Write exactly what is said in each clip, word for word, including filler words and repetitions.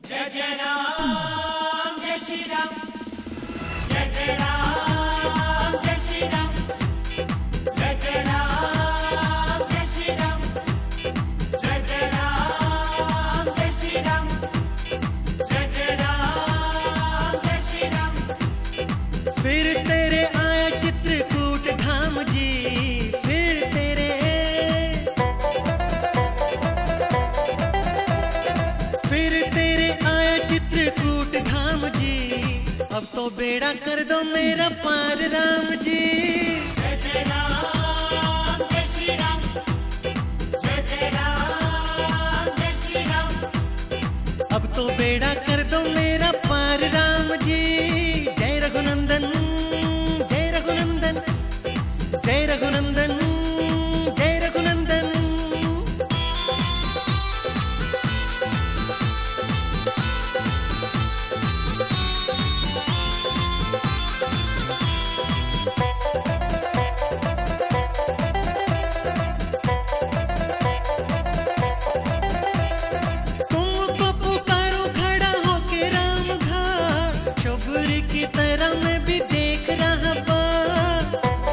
जय जय राम जय श्री राम जय जय राम जय श्री राम जय जय राम जय श्री राम जय जय राम जय श्री राम जय जय राम जय श्री राम। फिर तेरे आया चित्रकूट धाम जी, फिर तेरे फिर तेरे आया चित्रकूट धाम जी। अब तो बेड़ा कर दो मेरा पार राम जी। जय जय राम जय श्री राम जय जय राम जय श्री राम। अब तो बेड़ा कर दो मेरा पार राम जी। जय रघुनंदन जय रघुनंदन जय रघुनंदन जय रघुनंदन। तुमको पुकारो खड़ा होके राम घाट, शबरी की तरह मैं भी देख रहा बात।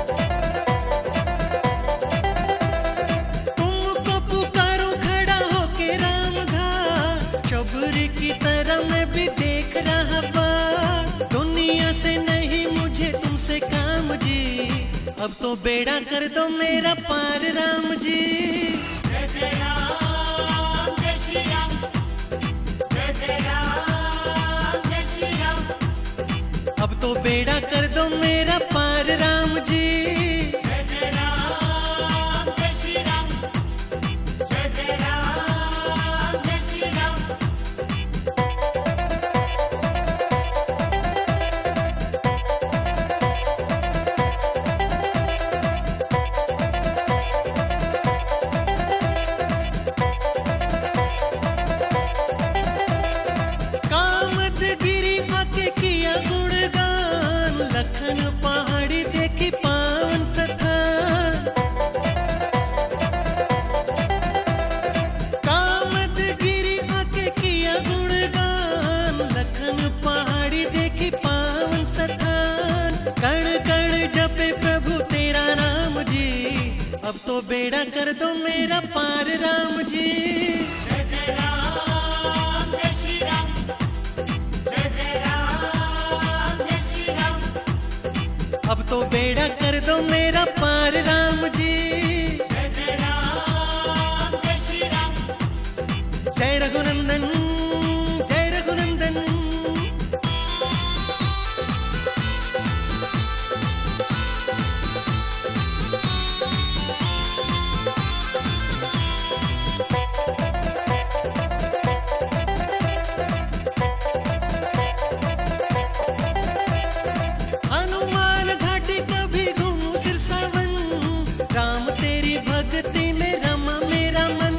तुमको पुकारो खड़ा होके राम घाट, शबरी की तरह मैं भी देख रहा बात। दुनिया से नहीं मुझे तुमसे काम जी, अब तो बेड़ा कर दो मेरा पार राम जी। जय जय राम जय श्री राम जय जय राम जय श्री राम। अब तो बेड़ा कर दो मेरा पार राम जी। जय जय राम जय श्री राम जय जय राम जय श्री राम। कामदगिरी आके किया गुणगान, लखन पहाड़ी देखी पावन स्थान। कामदगिरी आके किया गुणगान, लखन पहाड़ी देखी पावन स्थान। कण कण जपे प्रभु तेरा नाम जी, अब तो बेड़ा कर दो मेरा पार राम जी। जय जय राम जय श्री राम जय जय राम जय श्री राम। अब तो बेड़ा कर दो मेरा पार राम जी। जय जय राम जय श्री राम जय रघुनंदन जय रघुनंदन। हनुमान घाटी कभी घूमूं सिरसावन, राम तेरी भक्ति में रमा मेरा मन।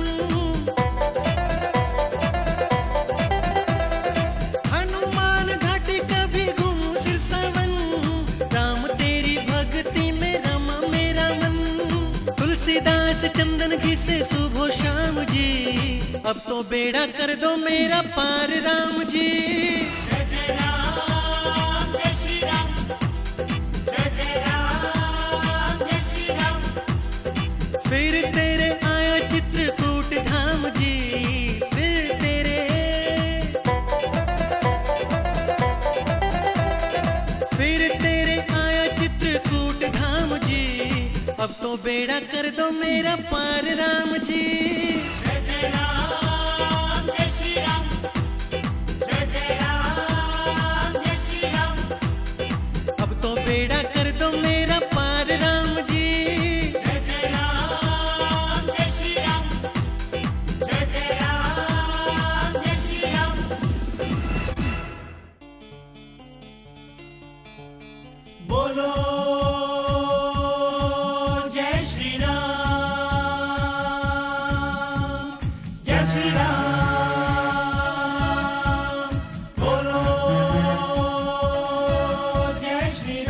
हनुमान घाटी कभी घूमूं सिरसावन, राम तेरी भक्ति में रमा मेरा मन। तुलसीदास चंदन घिसे सुबह शाम जी, अब तो बेड़ा कर दो मेरा पार राम जी। जय जय राम जय श्री राम जय जय राम जय श्री राम। फिर तेरे आया चित्रकूट धाम जी, फिर तेरे फिर तेरे आया चित्रकूट धाम जी। अब तो बेड़ा कर दो मेरा पार राम जी। जय जय राम जय श्री राम जय जय राम जय श्री राम। अब तो बेड़ा कर दो मेरा पार राम जी। जय जय राम जय श्री राम जय जय राम जय श्री राम। बोलो जय श्री राम जय श्री राम। बोलो जय श्री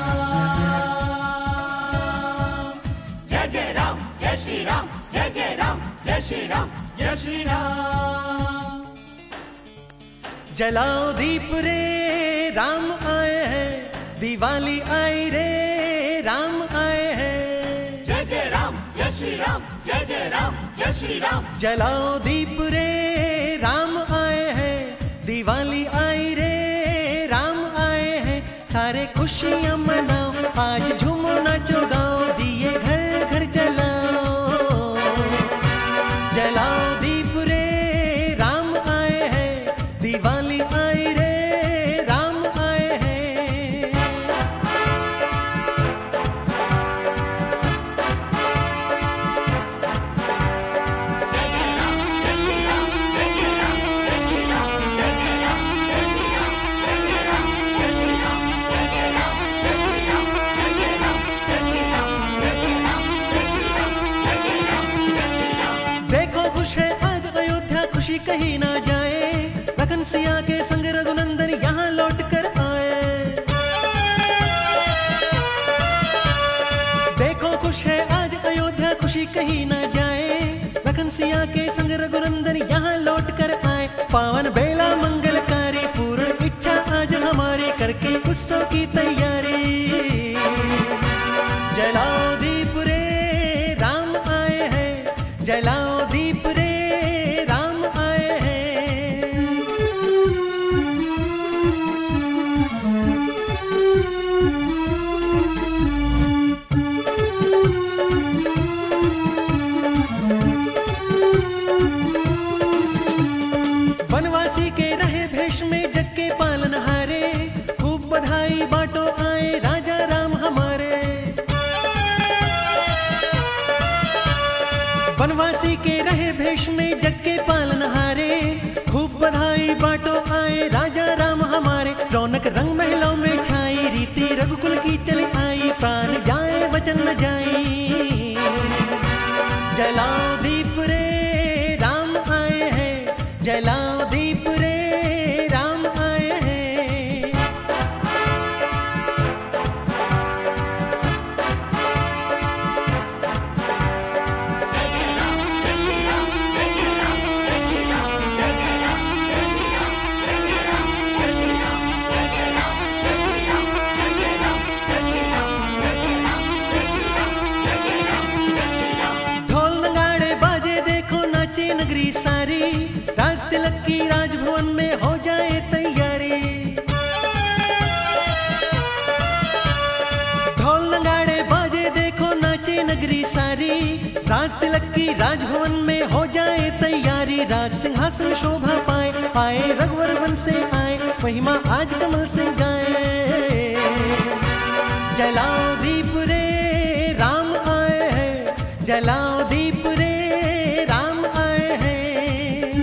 राम जय जय राम जय श्री राम जय जय राम जय श्री राम जय श्री राम। जलाओ दीप रे राम आए हैं, दिवाली आई रे राम आए हैं। जय जय राम जय श्री राम, जय जय राम जय श्री राम। जलाओ दीप रे राम आए हैं, दिवाली आई रे राम आए हैं। सारे खुशियां मनाओ, आज झूमो नाचो गाओ, दिए घर घर जलाओ। जलाओ दीप रे राम आए हैं, दिवाली आई रे राम आए हैं। देखो खुश है आज अयोध्या, खुशी कहीं ना जाए, लखन सिया के संग रघुनंदन यहाँ लौट कर आए। देखो खुश है आज अयोध्या, खुशी कहीं ना जाए, लखन सिया के संग रघुनंदन यहाँ लौट कर आए। पावन बेला मंगलकारी, पूर्ण इच्छा आज हमारी, करके उत्सव की तैयारी। जलाओ दीप रे राम आए हैं, जलाओ दीप रे राम आए हैं। वनवासी के रहे भेष में जग के पालनहारे, खूब बधाई बांटो आए राजा राम हमारे। वनवासी के रहे भेष में जग के पालनहारे, खूब बधाई बांटो आए राजा राम हमारे। रौनक रंग महलों में छाई, रीति रघुकुल की चली आई, प्राण जाए वचन न जाई। जलाओ दीप रे राम आए हैं, जलाओ दीप रे राम आए हैं। ढोल नगाड़े बाजे देखो नाचे नगरी सारी, राज तिलक की राजभवन में हो जाए तैयारी। ढोल नगाड़े बाजे देखो नाचे नगरी सारी, राज तिलक की राजभवन में हो जाए तैयारी। राज सिंहासन शोभा पाए, आए रघुवर वन से आए, महिमा आज कमल से गाए। जलाओ दीप रे राम आए हैं, जलाओ दीप रे राम आए हैं।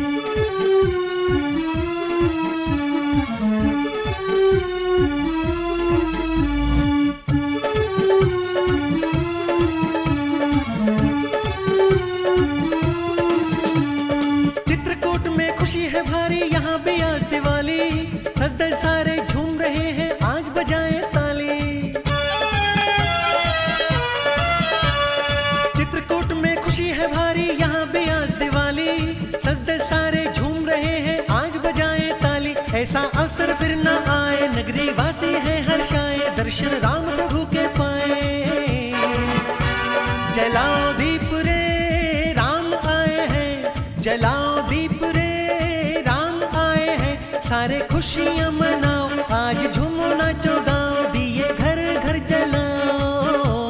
चित्रकूट में खुशी है भारी, यहाँ भी आज दिवाली, सज धज सारे झूम रहे हैं, आज बजाए ताली। चित्रकूट में खुशी है भारी, यहाँ भी आज दिवाली, सज धज सारे झूम रहे हैं, आज बजाए ताली। ऐसा अवसर फिर न आए, नगरी वासी है हर्षाए, दर्शन राम प्रभु के पाए। जलाओ दीप रे राम आए हैं, जलाओ दीप रे राम आए हैं। सारे खुशियां मनाओ, आज झूमो नाचो गाओ, दिए घर घर जलाओ।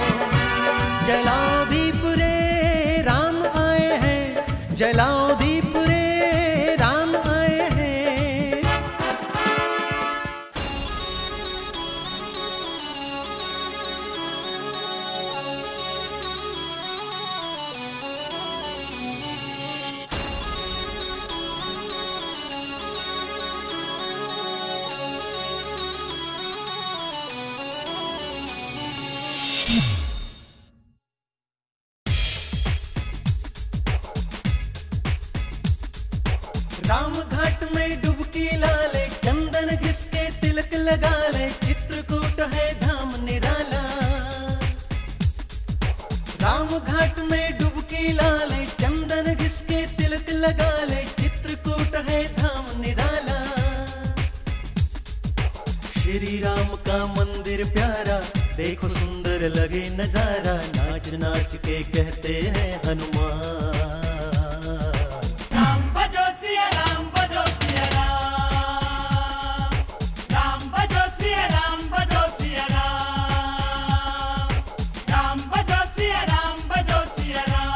जलाओ दीप रे राम आए हैं, जलाओ दीप रे राम आए हैं। राम घाट में डुबकी लाले, चंदन घिसके तिलक लगा ले, चित्रकूट है धाम निराला। राम घाट में डुबकी लाले, चंदन घिसके तिलक लगा ले, चित्रकूट है धाम निराला। का मंदिर प्यारा, देखो सुंदर लगे नजारा, नाच नाच के कहते हैं हनुमान। राम भजो सिया राम भजो सिया राम, राम भजो सिया राम भजो सिया राम, राम भजो सिया राम भजो सिया राम।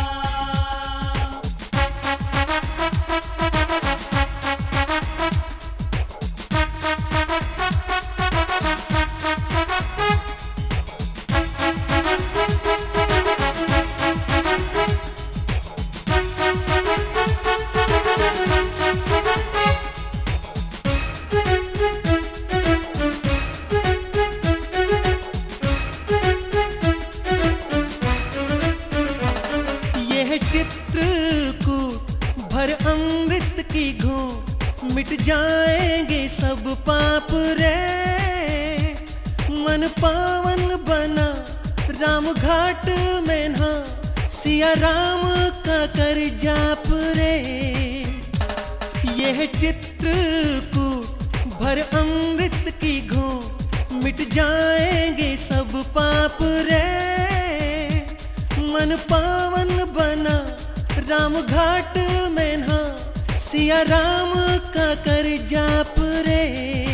चित्रकूट भर अमृत की घूंट, मिट जाएंगे सब पाप रे। मन पावन बना राम घाट में नहा, सिया राम का कर जाप रे। यह चित्रकूट भर अमृत की घूंट, मिट जाएंगे सब पाप रे। मन पावन बना राम घाट में नहा, सिया राम का कर जाप रे।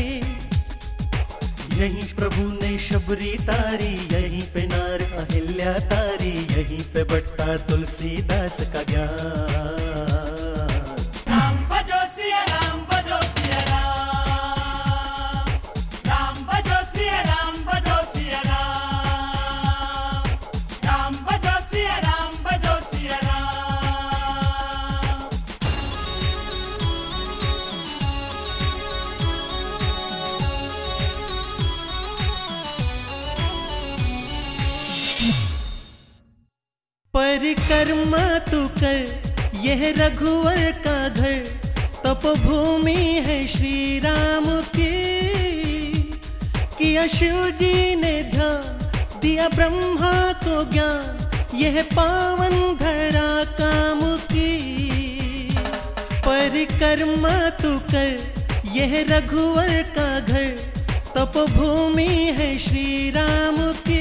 यहीं प्रभु ने शबरी तारी, यहीं पे नार अहिल्या तारी, यहीं पे बट्टा तुलसीदास का ज्ञान। राम भजो सिया राम भजो सिया राम, राम भजो सिया राम भजो सिया राम, राम भजो सिया राम भजो सिया राम। परिक्रमा तू कर यह रघुवर का घर, तपोभूमि है श्री राम की। किया शिव जी ने ध्यान, दिया ब्रह्मा को ज्ञान, यह पावन धरा काम की। परिक्रमा तू कर यह रघुवर का घर, तपोभूमि है श्री राम की।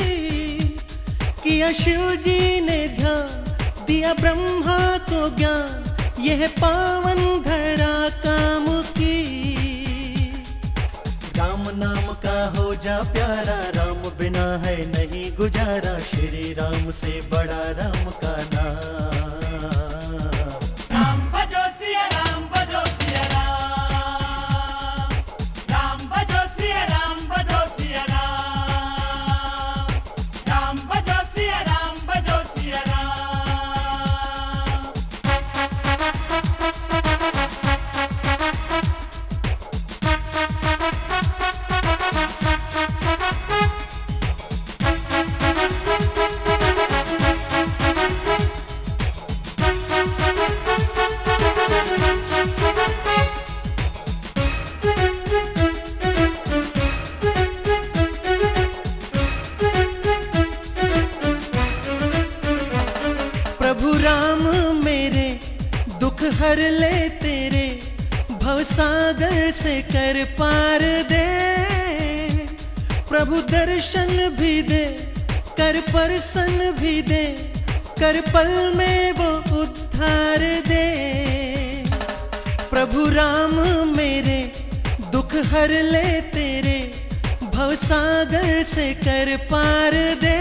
किया शिव जी ने ध्यान, दिया ब्रह्मा को ज्ञान, यह पावन धरा काम की। राम नाम का हो जा प्यारा, राम बिना है नहीं गुजारा, श्री राम से बड़ा राम का नाम। राम भजो सिया राम भजो सिया राम, राम भजो सिया राम भजो सिया राम, राम भजो सिया राम भजो सिया राम। प्रभु राम मेरे दुख हर ले तेरे, भवसागर से कर पार दे। प्रभु दर्शन भी दे, कर परसन भी दे, कर पल में वो उद्धार दे। प्रभु राम मेरे दुख हर ले तेरे, भवसागर से कर पार दे।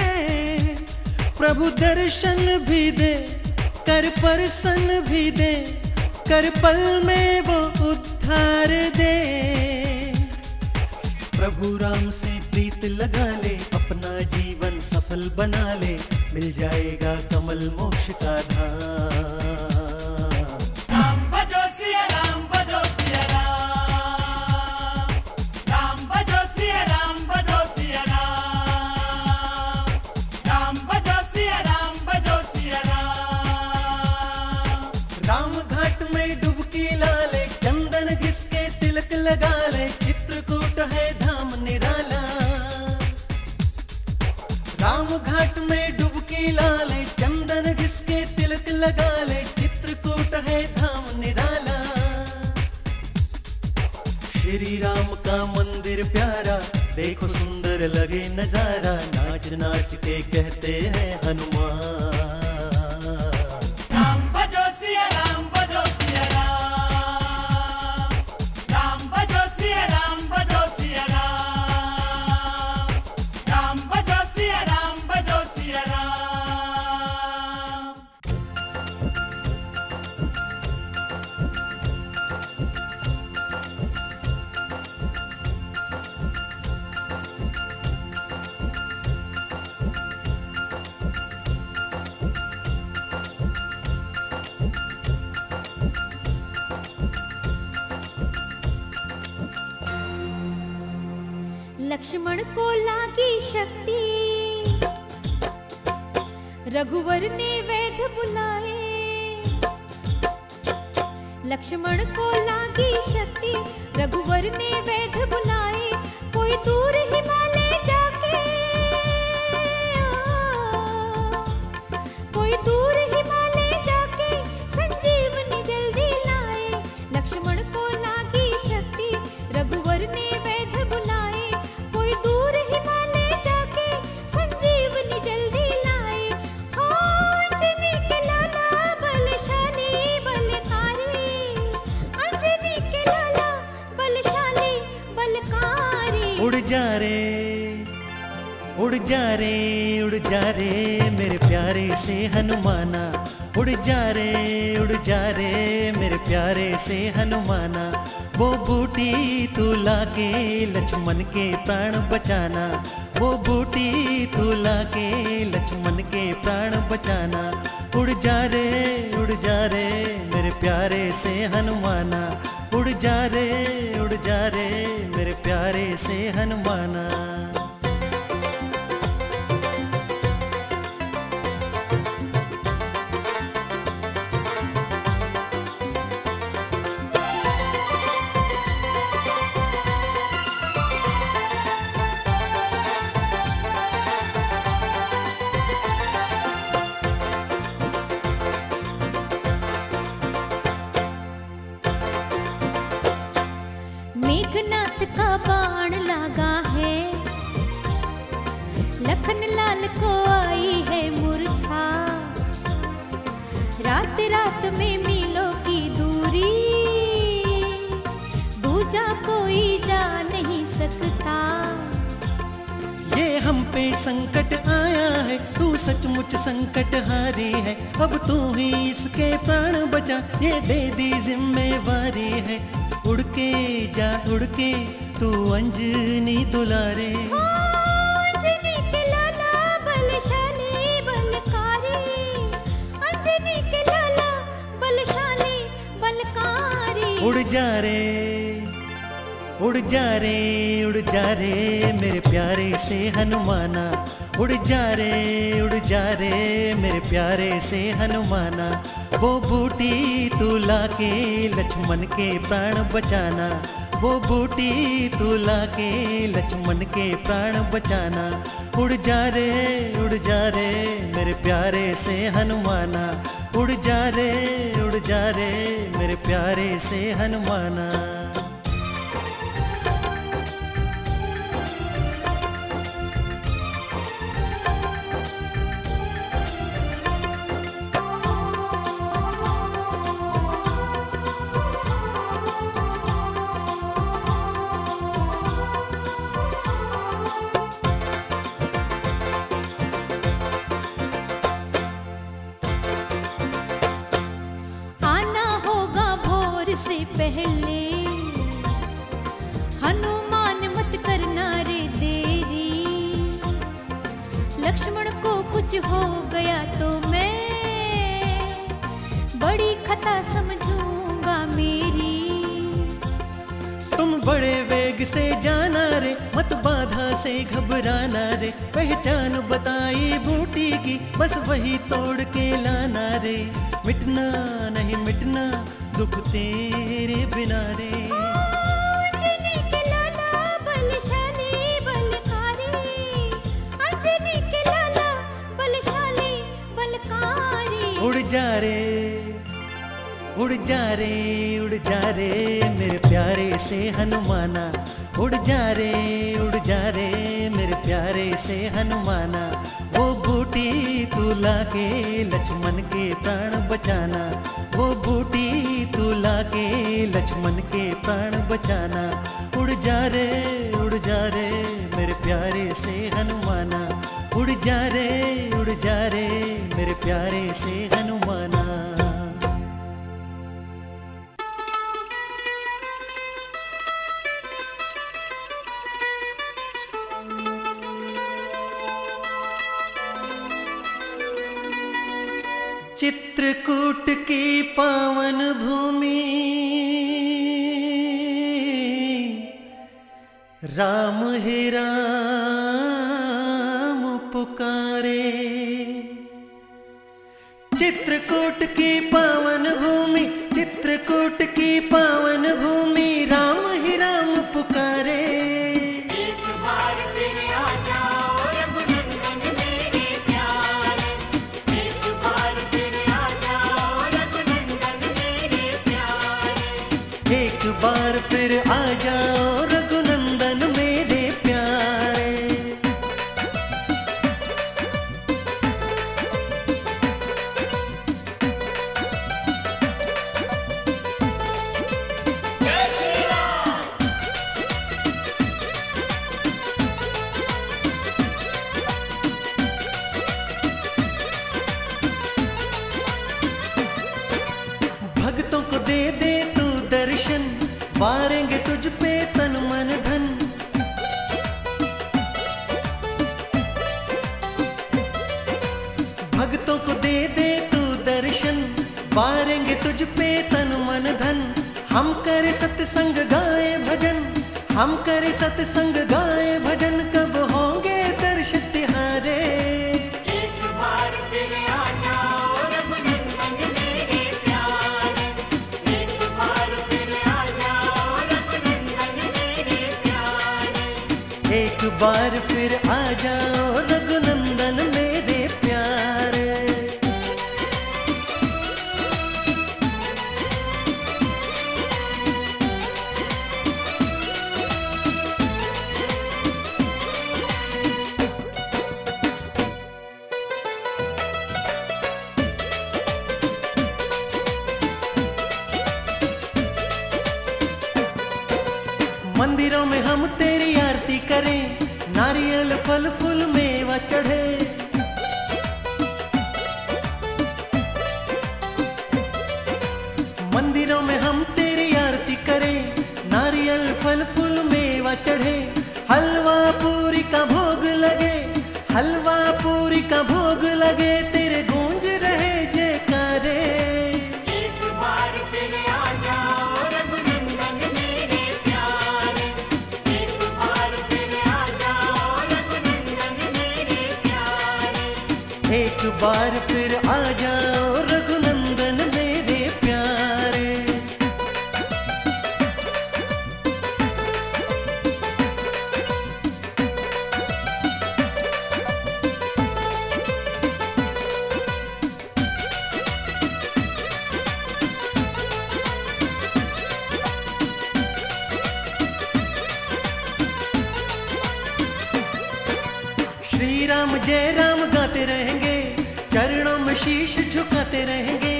प्रभु दर्शन भी दे, कर परसन भी दे, कर पल में वो उद्धार दे। प्रभु राम से प्रीत लगा ले, अपना जीवन सफल बना ले, मिल जाएगा कमल मोक्ष का धाम। राम भजो सिया राम भजो सिया राम, राम भजो सिया राम भजो सिया राम, राम भजो सिया राम भजो सिया राम। राम घाट में डुबकी ला ले, चंदन घिसके तिलक लगा ले, चित्रकूट है धाम निराला। राम घाट में डुबकी ला ले, चंदन घिसके तिलक लगा ले, चित्रकूट है धाम निराला। श्री राम का मंदिर प्यारा, देखो सुंदर लगे नजारा, नाच नाच के कहते हैं हनुमान। राम भजो सिया राम भजो सिया राम, राम भजो सिया राम भजो सिया राम, राम भजो सिया राम भजो सिया राम। लक्ष्मण को लागी शक्ति, रघुवर ने वैद्य बुलाए। लक्ष्मण को लागी शक्ति, रघुवर ने वैद्य बुलाए। कोई दूर हिमालय जाके, कोई दूर हिमालय जाके संजीवनी जल्दी लाए। लक्ष्मण को लागी शक्ति, रघुवर ने वैद्य बुलाए। कोई दूर हिमालय जाके संजीवनी जल्दी लाए। हो अंजनी के लाला बलशाली बलकारी, अंजनी के लाला बलशाली बलकारी। उड़ जा रे उड़ जा रे उड़ जा रे मेरे प्यारे से हनुमाना, उड़ जा रे उड़ जा रे मेरे प्यारे से हनुमाना। वो बूटी तू लाके लक्ष्मण के प्राण बचाना, वो बूटी तू लाके लक्ष्मण के प्राण बचाना। उड़ जा रे उड़ जा रे मेरे प्यारे से हनुमाना, उड़ जा रे उड़ जा रे मेरे प्यारे से हनुमाना। मेघनाथ का बाण लागा है, लखन लाल को आई है मूर्छा। रात रात में मीलों की दूरी, दूजा कोई जा नहीं सकता। ये हम पे संकट आया है, तू सचमुच संकट हारी है। अब तू ही इसके प्राण बचा, ये दे दी जिम्मेवारी है। उड़ के जा उड़ के तू अंजनी दुलारे, अंजनी के लाला बलशाली बलकारी, अंजनी के लाला बलशाली बलकारी। उड़ जा रे उड़ जा रे उड़ जा रे मेरे प्यारे से हनुमाना, उड़ जा रे उड़ जा रे मेरे प्यारे से हनुमाना। वो बूटी तू लाके लक्ष्मण के प्राण बचाना, वो बूटी तू लाके लक्ष्मण के प्राण बचाना। उड़ जा रे उड़ जा रे मेरे प्यारे से हनुमाना, उड़ जा रे उड़ जा रे मेरे प्यारे से हनुमाना। पहले हनुमान मत करना रे देरी, लक्ष्मण को कुछ हो गया तो मैं बड़ी खता समझूंगा मेरी। तुम बड़े वेग से जाना रे, मत बाधा से घबराना रे। पहचान बताई बूटी की, बस वही तोड़ के लाना रे। मिटना नहीं मिटना दुख तेरे बिना रे। अंजनी के लाला बलशाली बलकारी, अंजनी के लाला बलशाली बलकारी। उड़ जा रे उड़ जा रे उड़ जा रे मेरे प्यारे से हनुमाना, उड़ जा रे उड़ जा रे मेरे प्यारे से हनुमाना। वो बूटी तू लाके लक्ष्मण के प्राण बचाना, वो बूटी तू लाके लक्ष्मण के प्राण बचाना। उड़ जा रे उड़ जा रे मेरे प्यारे से हनुमाना, उड़ जा रे उड़ जा रे मेरे प्यारे से हनुमाना। चित्रकूट की पावन भूमि राम ही राम पुकारे, चित्रकूट की पावन भूमि, चित्रकूट की पावन भूमि राम ही राम पुकारे। एक बार फिर आ जाओ रघुनंदन मेरे प्यारे, एक बार फिर आ जाओ रघुनंदन मेरे प्यारे, एक बार फिर आ जाओ रघुनंदन मेरे प्यारे। भक्तों को दे दे तू दर्शन, वारेंगे तुझ पे तन मन धन। भक्तों को दे दे तू दर्शन, वारेंगे तुझ पे तन मन धन। हम करे सत्संग गाए भजन, हम करे सत्संग गाए भजन, कब होंगे दर्श तिहारे। एक बार फिर आ जाओ रघुनंदन मेरे प्यारे, एक बार फिर आ जाओ रघुनंदन मेरे प्यारे, एक बार फिर आ जाओ रघुनंदन मेरे प्यारे। मंदिरों में हम तेरी आरती करें, नारियल फल फूल मेवा चढ़े। मंदिरों में हम तेरी आरती करें, नारियल फल फूल मेवा चढ़े। हलवा पूरी का भोग लगे, हलवा पूरी का भोग लगे, तेरे गूंज रहे जयकारे। एक बार फिर आ जाओ रघुनंदन मेरे प्यारे, एक बार फिर आ जाओ रघुनंदन मेरे प्यारे, एक बार फिर आ जाओ रघुनंदन मेरे प्यारे। श्री राम जय राम गाते रहेंगे, चरणों में शीश झुकाते रहेंगे।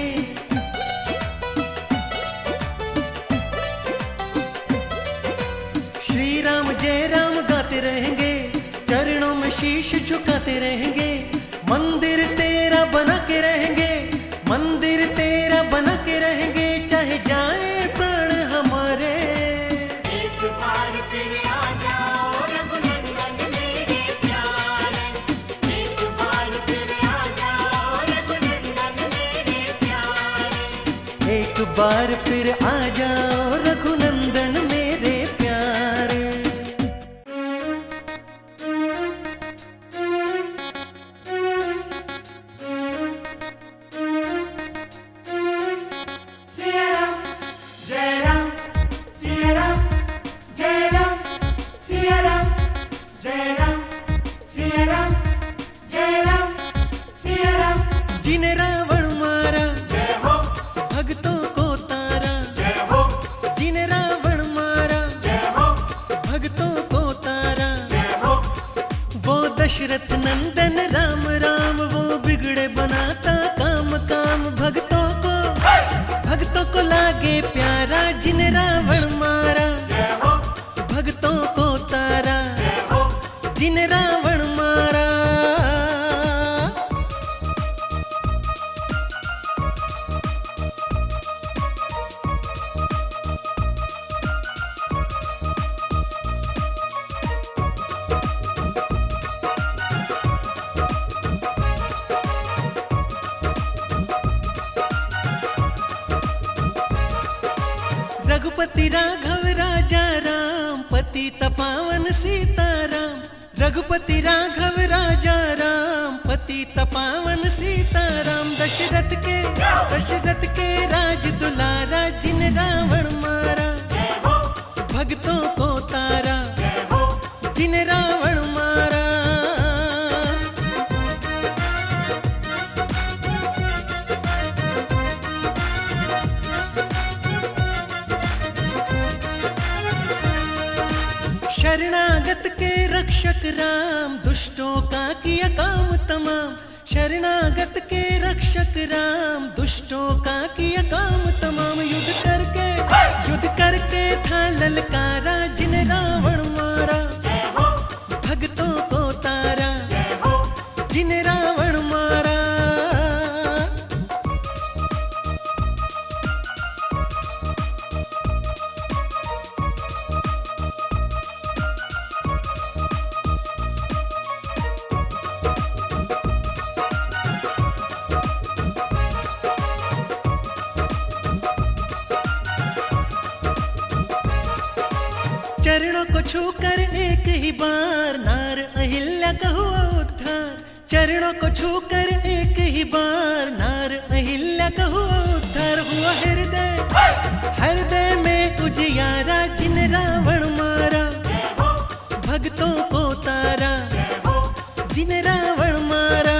श्री राम जय राम गाते रहेंगे, चरणों में शीश झुकाते रहेंगे। मंदिर तेरा बना के रहेंगे, मंदिर तेरा बना के रहेंगे, चाहे जाए प्राण हमारे। एक बार फिर आ जाओ रघुनंदन मेरे प्यारे, एक बार फिर आ जाओ रघुनंदन मेरे प्यारे, एक बार फिर आ जाओ रघुनंदन मेरे प्यारे। सिया राम जय राम, सिया राम जय राम, सिया राम जय राम, सिया राम जय राम, सिया राम। जिन्हें रावण मारा जय हो भक्तों को दशरथ नंदन राम राम वो बिगड़े बनाता काम काम भक्तों को भक्तों को लागे प्यारा जिन रावण मारा भक्तों को तारा जिन रावण मारा। रघुपति राघव राजा राम पतित पावन सीताराम रघुपति राघव राजा राम पतित पावन सीताराम दशरथ के दशरथ के राज दुलारा जिन रावण मारा भक्तों को तारा जिन रावण मारा। शरणागत के रक्षक राम दुष्टों का किया काम तमाम शरणागत के रक्षक राम दुष्टों का किया काम तमाम युद्ध करके युद्ध करके था ललकारा जिन रावण मारा भक्तों को तारा जिन रावण मारा। चरणों को छूकर एक ही बार नार अहिल्या का हुआ उद्धार चरणों को छूकर एक ही बार नार अहिल्या का हुआ उद्धार हुआ हृदय हृदय में उजियारा जिन रावण मारा भक्तों को तारा जिन रावण मारा।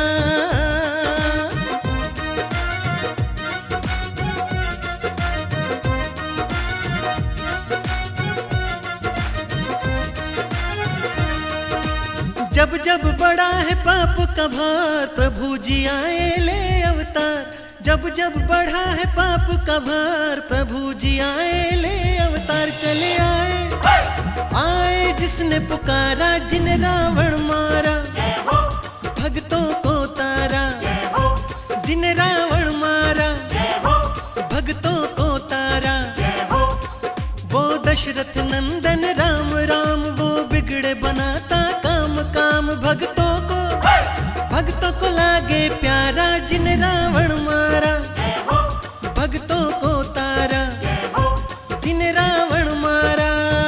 जब जब बड़ा है पाप का भार प्रभु जी आए ले अवतार जब जब बढ़ा है पाप का भार प्रभु जी आए ले अवतार चले आए आए जिसने पुकारा जिन रावण मारा भक्तों को तारा जिन रावण मारा भक्तों को तारा वो दशरथ नंदन राम राम वो बिगड़े बनाता काम काम भक्तों को भक्तों को लागे प्यारा जिन रावण मारा भक्तों को तारा जिन रावण मारा।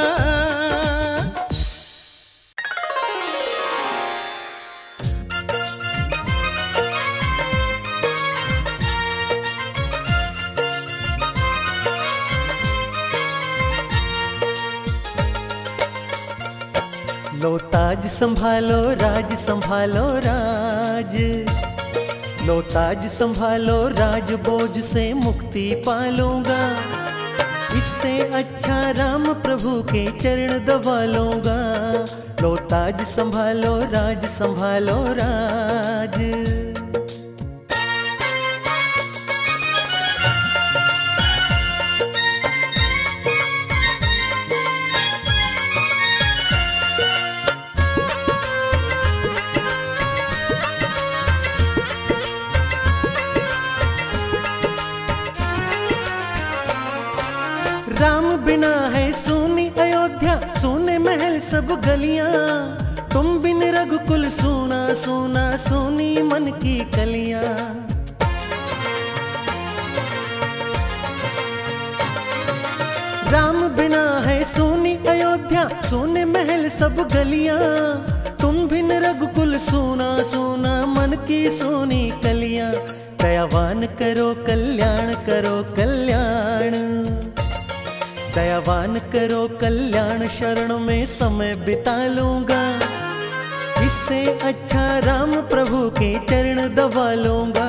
लो ताज संभालो राज संभालो राज लो ताज संभालो राज बोझ से मुक्ति पालूंगा इससे अच्छा राम प्रभु के चरण दबा लूंगा लो ताज संभालो राज संभालो राज। राम बिना है सोनी अयोध्या सोने महल सब गलियां तुम बिन रघुकुल सोना सोना सोनी मन की कलियां। राम बिना है सोनी अयोध्या सोने महल सब गलियां तुम बिन रघुकुल सोना सोना मन की सोनी कलियां। दयावान करो कल्याण करो कल्याण दयावान करो कल्याण शरण में समय बिता लूंगा इससे अच्छा राम प्रभु के चरण दबा लूंगा।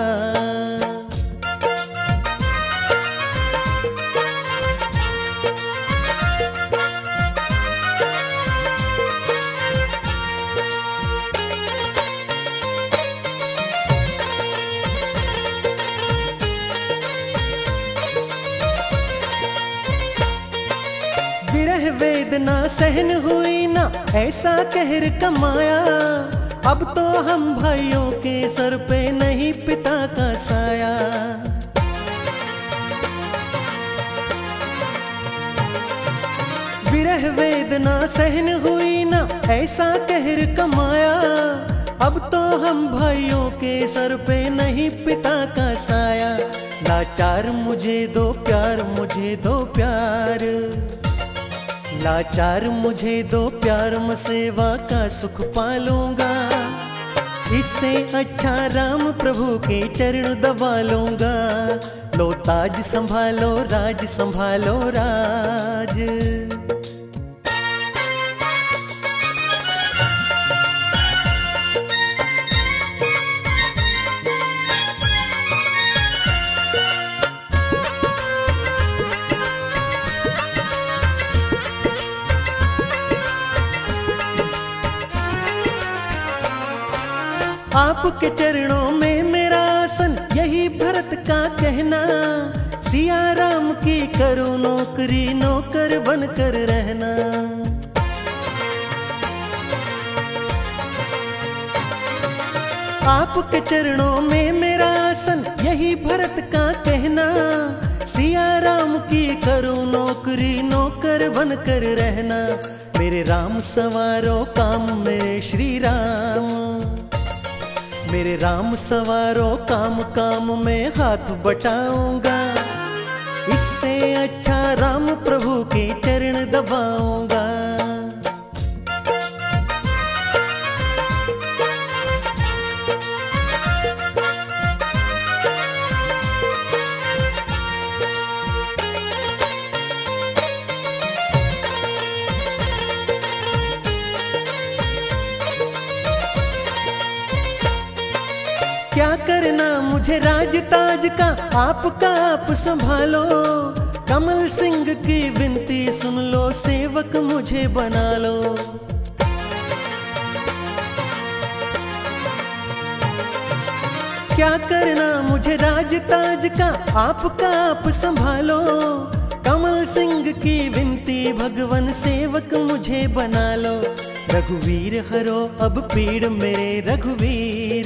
वेदना सहन हुई ना, ऐसा कहर कमाया। अब तो हम भाइयों के सर पे नहीं पिता का साया। विरह वेदना सहन हुई ना, ऐसा कहर कमाया। अब तो हम भाइयों के सर पे नहीं पिता का साया। लाचार मुझे दो प्यार, मुझे दो प्यार, लाचार मुझे दो प्यार, मैं सेवा का सुख पालूंगा। इससे अच्छा राम प्रभु के चरण दबा लूंगा। लो ताज संभालो राज, संभालो राज। आपके चरणों में मेरा आसन, यही भरत का कहना। सिया राम की करो नौकरी, नौकर बनकर रहना। आपके चरणों में मेरा आसन, यही भरत का कहना। सिया राम की करो नौकरी, नौकर बनकर रहना। मेरे राम सवारो काम, मेरे श्री राम, मेरे राम सवारो काम, काम में हाथ बटाऊंगा। इससे अच्छा राम प्रभु के चरण दबाऊंगा। क्या करना मुझे राज ताज का, आपका आप संभालो। कमल सिंह की विनती सुन लो, सेवक मुझे बना लो। क्या करना मुझे राज ताज का, आपका आप संभालो। कमल सिंह की विनती भगवान, सेवक मुझे बना लो। रघुवीर हरो अब पीड़ मेरे रघुवीर,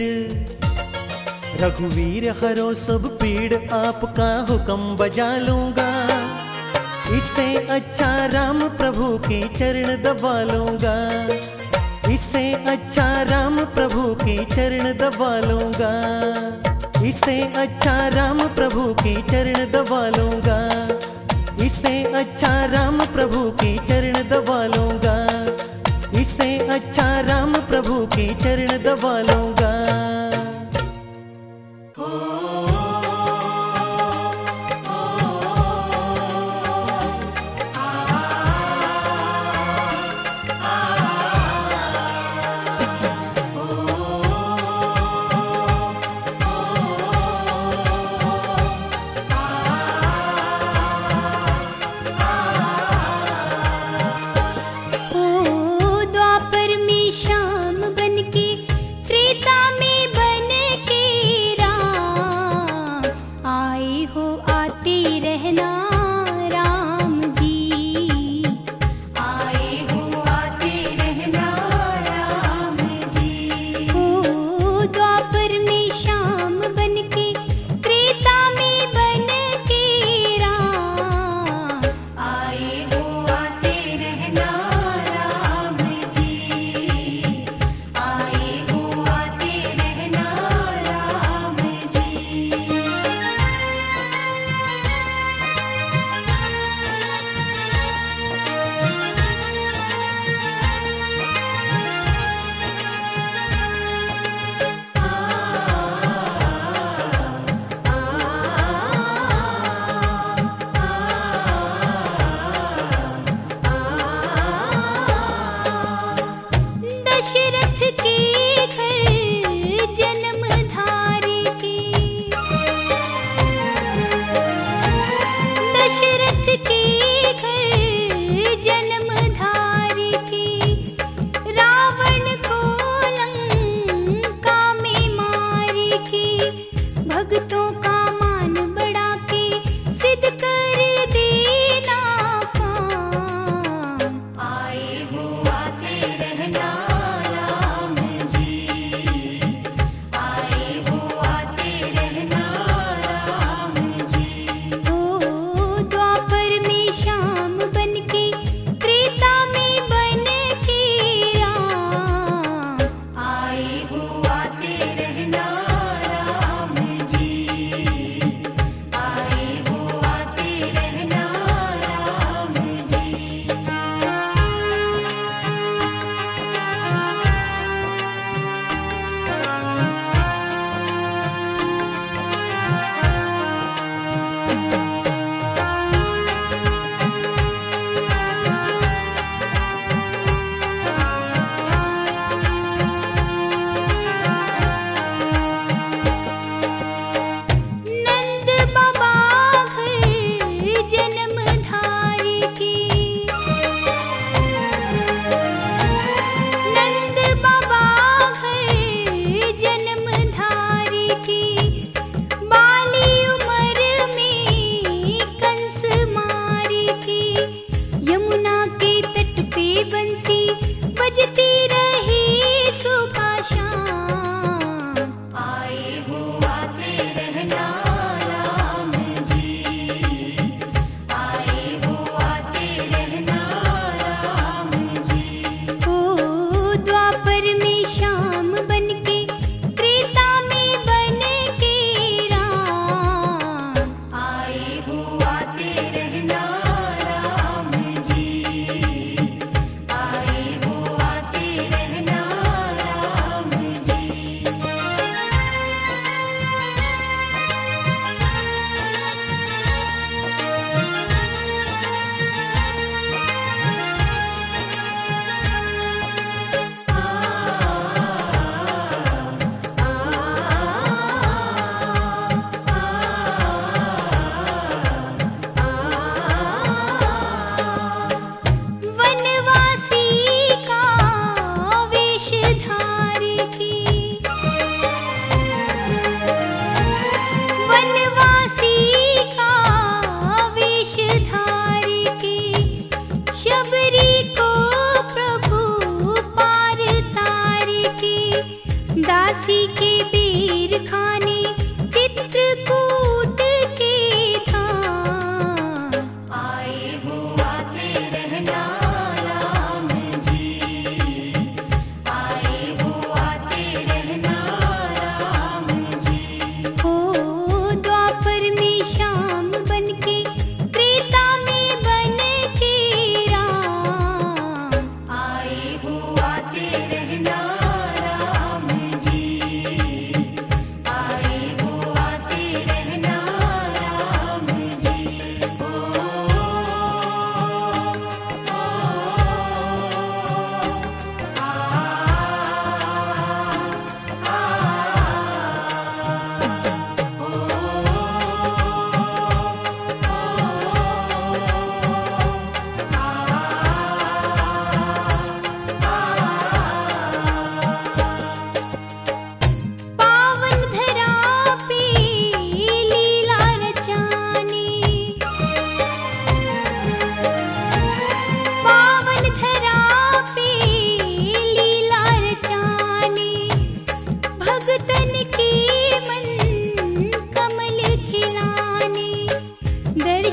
रघुवीर हरो सब पीड़, आपका हुक्म बजा लूंगा। इससे अच्छा राम प्रभु के चरण दबा लूंगा। इससे अच्छा राम प्रभु के चरण दबा लूंगा। इससे अच्छा राम प्रभु के चरण दबा लूंगा। इससे अच्छा राम प्रभु के चरण दबा लूंगा। इससे अच्छा राम प्रभु के चरण दबा लूंगा।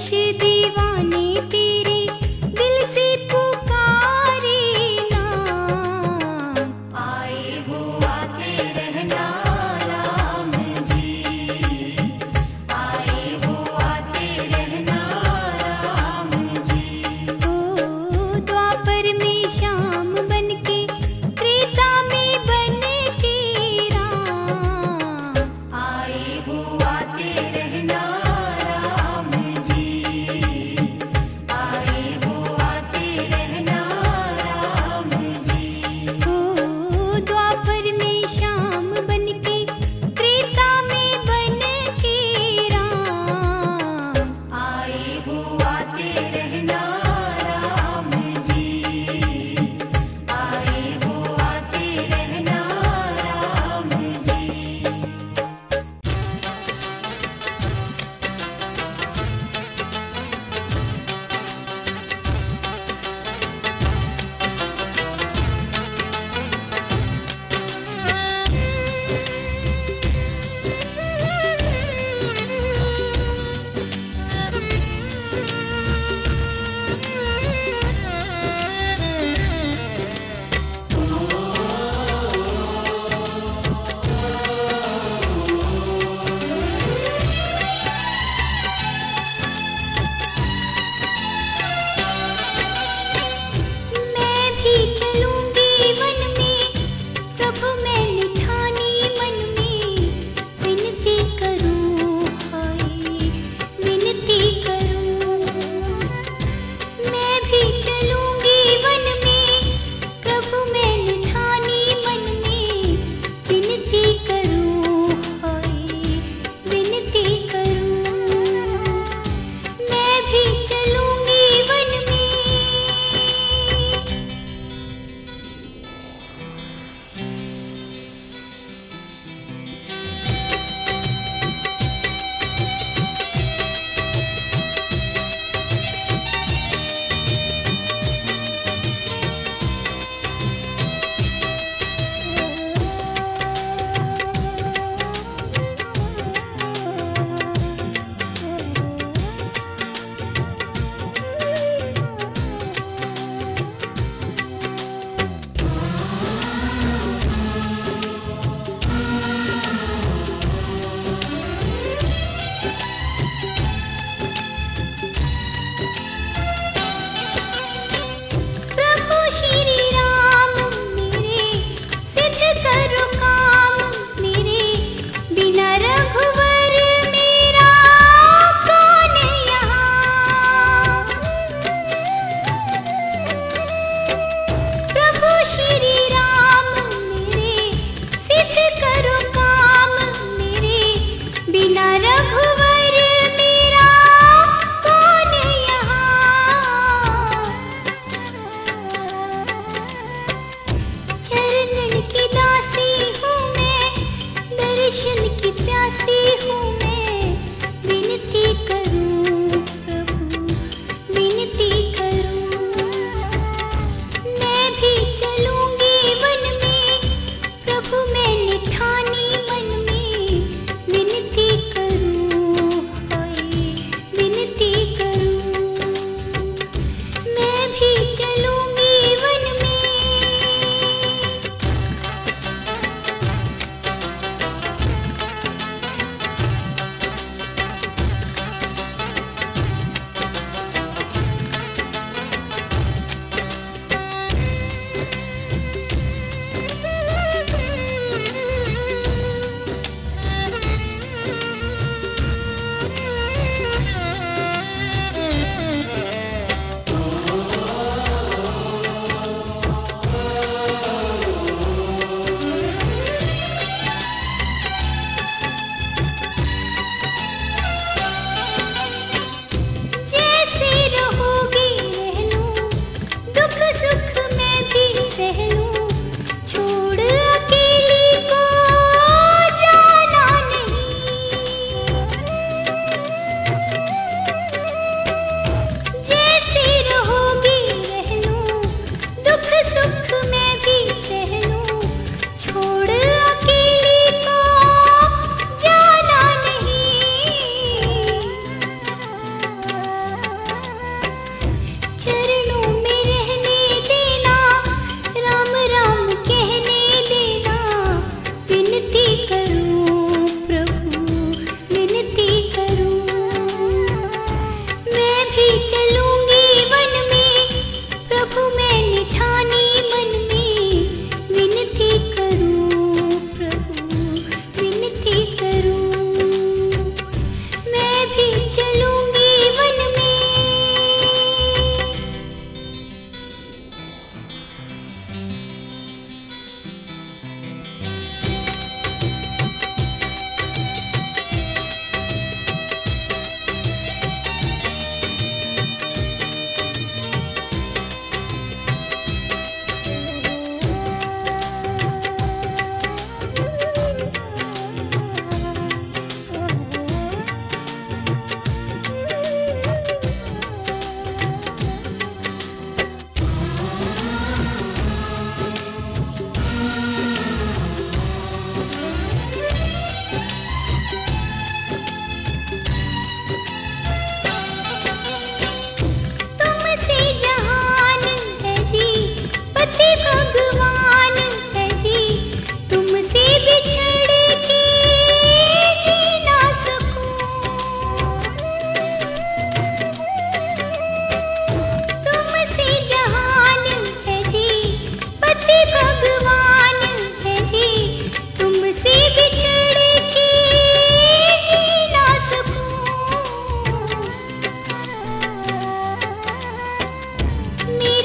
दीवाने तेरे दिल से पुकारे ना। आए हो आते रहना राम जी, आए हो आते रहना राम जी। ओ द्वापर में श्याम बनके, त्रेता में बनके राम। आए हो आते रहना राम जी, आए हो आते रहना राम जी। ओ द्वापर में श्याम बनके, त्रेता में बनके राम। आए हो आते रहना राम जी, आए हो आते रहना राम जी। मैं भी चलूंगी वन में, प्रभु मैंने ठानी मन में। विनती करूं हाय, विनती करूं। मैं भी चलूंगी वन में, प्रभु मैंने ठानी मन में। विनती करूं हाय, विनती करूं। मैं भी चलूंगी वन में।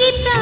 गीत